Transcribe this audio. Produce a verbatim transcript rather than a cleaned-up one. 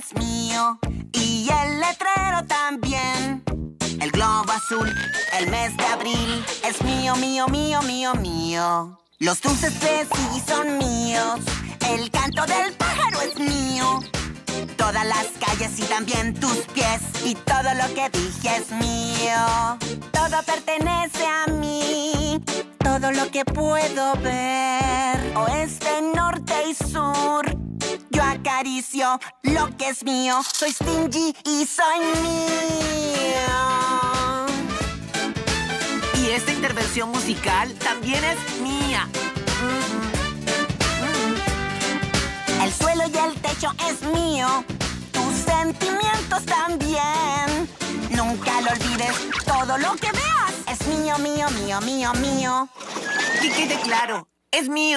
es mío. Y el letrero también. El globo azul, el mes de abril, es mío, mío, mío, mío, mío. Los dulces de sí son míos. El canto del pájaro es mío. Todas las calles y también tus pies. Y todo lo que dije es mío. Todo pertenece a mí. Todo lo que puedo ver. Oeste, norte y sur. Yo acaricio lo que es mío. Soy stingy y soy mío. Y esta intervención musical también es mía. El suelo y el techo es mío. Tus sentimientos también. Nunca lo olvides. Todo lo que veas es mío, mío, mío, mío, mío. Que quede claro, es mío.